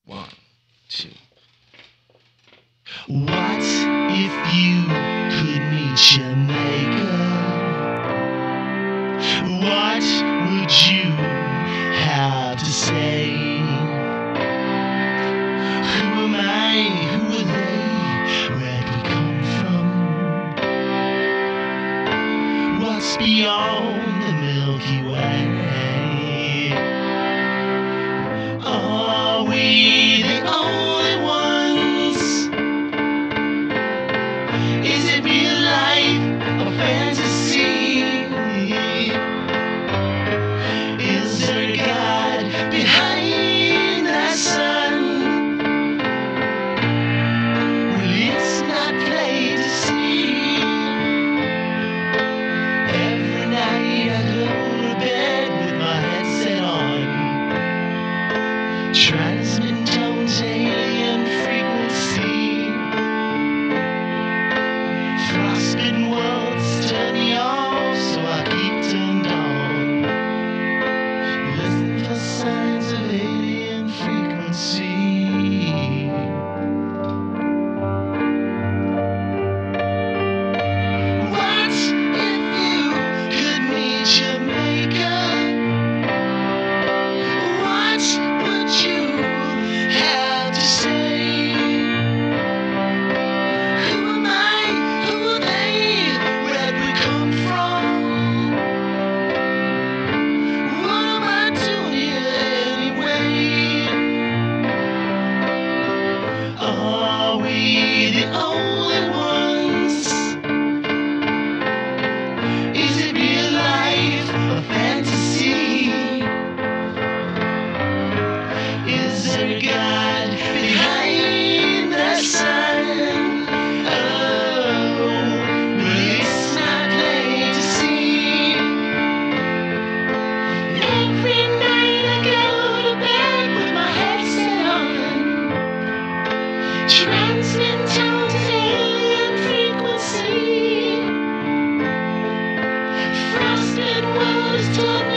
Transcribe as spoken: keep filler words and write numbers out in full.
One, two. What if you could meet your maker? What would you have to say? Who am I? Who are they? Where'd we come from? What's beyond the Milky Way? Are we the only ones? Is it real life or fantasy? Is there a God behind that sun? Well, it's not plain to see. Every night I go to bed with my headset on, transmitting tones, alien frequency. Frostbitten worlds turn me off, so I keep turned on. Listen for signs of alien frequency. What if you could meet your maker? What would you have to say? Who am I? Who are they? Where'd we come from? What am I doing here anyway? Are we the only ones? Is it real life or fantasy? Is there a God behind the sun? Oh, well, it's not plain to see. Every night I go to bed with my headset on, transmitting tones, alien frequency. Frostbitten worlds turn